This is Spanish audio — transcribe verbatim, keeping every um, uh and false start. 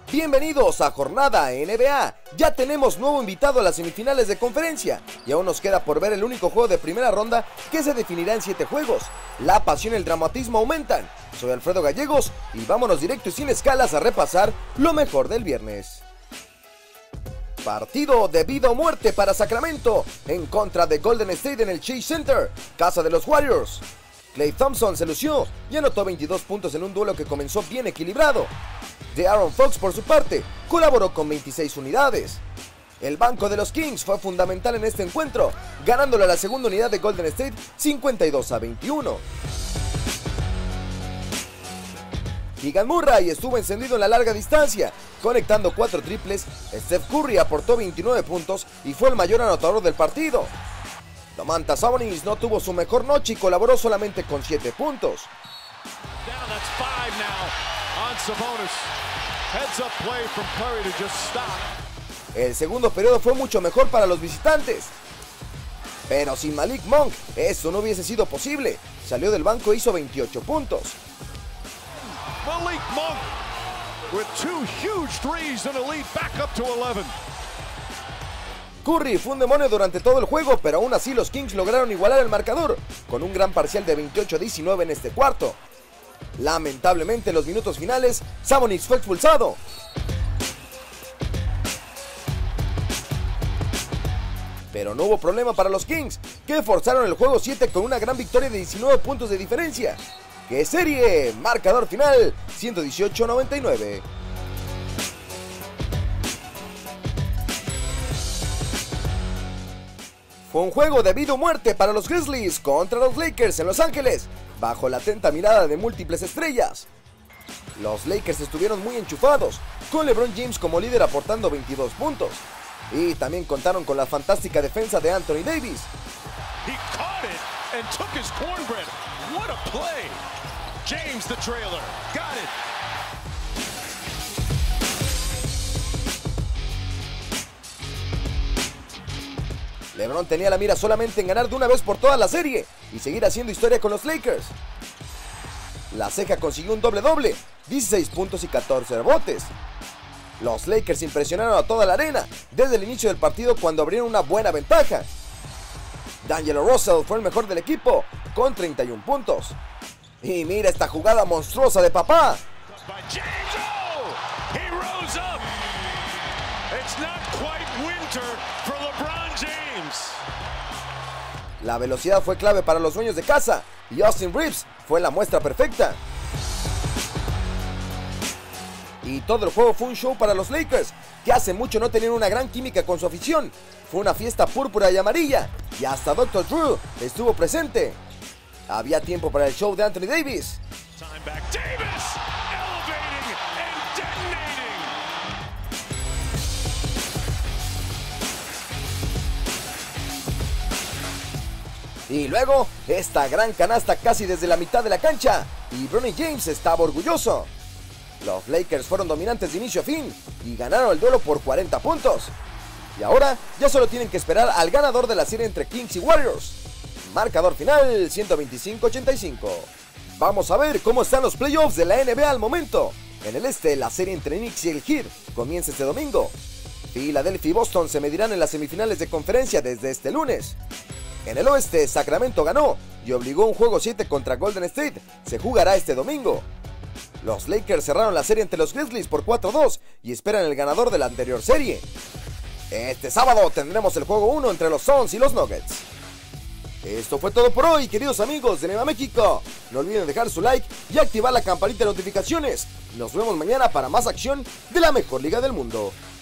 Bienvenidos a Jornada N B A. Ya tenemos nuevo invitado a las semifinales de conferencia y aún nos queda por ver el único juego de primera ronda que se definirá en siete juegos. La pasión y el dramatismo aumentan. Soy Alfredo Gallegos y vámonos directo y sin escalas a repasar lo mejor del viernes. Partido de vida o muerte para Sacramento en contra de Golden State en el Chase Center, casa de los Warriors. Klay Thompson se lució y anotó veintidós puntos en un duelo que comenzó bien equilibrado. De'Aaron Fox, por su parte, colaboró con veintiséis unidades. El banco de los Kings fue fundamental en este encuentro, ganándole a la segunda unidad de Golden State cincuenta y dos a veintiuno. Keegan Murray estuvo encendido en la larga distancia, conectando cuatro triples. Steph Curry aportó veintinueve puntos y fue el mayor anotador del partido. Domantas Sabonis no tuvo su mejor noche y colaboró solamente con siete puntos. El segundo periodo fue mucho mejor para los visitantes, pero sin Malik Monk eso no hubiese sido posible. Salió del banco e hizo veintiocho puntos. Malik Monk with two huge threes and a lead back up to eleven. Curry fue un demonio durante todo el juego, pero aún así los Kings lograron igualar el marcador con un gran parcial de veintiocho a diecinueve en este cuarto. Lamentablemente en los minutos finales, Sabonis fue expulsado. Pero no hubo problema para los Kings, que forzaron el juego siete con una gran victoria de diecinueve puntos de diferencia. ¡Qué serie! Marcador final, ciento dieciocho a noventa y nueve. Fue un juego de vida o muerte para los Grizzlies contra los Lakers en Los Ángeles, bajo la atenta mirada de múltiples estrellas. Los Lakers estuvieron muy enchufados, con LeBron James como líder aportando veintidós puntos. Y también contaron con la fantástica defensa de Anthony Davis. He caught it and took his cornbread. What a play! James the trailer. Got it. LeBron tenía la mira solamente en ganar de una vez por toda la serie y seguir haciendo historia con los Lakers. La ceja consiguió un doble-doble, dieciséis puntos y catorce rebotes. Los Lakers impresionaron a toda la arena desde el inicio del partido cuando abrieron una buena ventaja. D'Angelo Russell fue el mejor del equipo con treinta y un puntos. Y mira esta jugada monstruosa de papá. La velocidad fue clave para los dueños de casa y Austin Reeves fue la muestra perfecta. Y todo el juego fue un show para los Lakers, que hace mucho no tenían una gran química con su afición. Fue una fiesta púrpura y amarilla, y hasta doctor Drew estuvo presente. Había tiempo para el show de Anthony Davis. Y luego, esta gran canasta casi desde la mitad de la cancha, y Bronny James estaba orgulloso. Los Lakers fueron dominantes de inicio a fin, y ganaron el duelo por cuarenta puntos. Y ahora, ya solo tienen que esperar al ganador de la serie entre Kings y Warriors. Marcador final, ciento veinticinco a ochenta y cinco. Vamos a ver cómo están los playoffs de la N B A al momento. En el este, la serie entre Knicks y el Heat comienza este domingo. Philadelphia y Boston se medirán en las semifinales de conferencia desde este lunes. En el oeste, Sacramento ganó y obligó un juego siete contra Golden State. Se jugará este domingo. Los Lakers cerraron la serie ante los Grizzlies por cuatro a dos y esperan el ganador de la anterior serie. Este sábado tendremos el juego uno entre los Suns y los Nuggets. Esto fue todo por hoy, queridos amigos de Nueva México. No olviden dejar su like y activar la campanita de notificaciones. Nos vemos mañana para más acción de la mejor liga del mundo.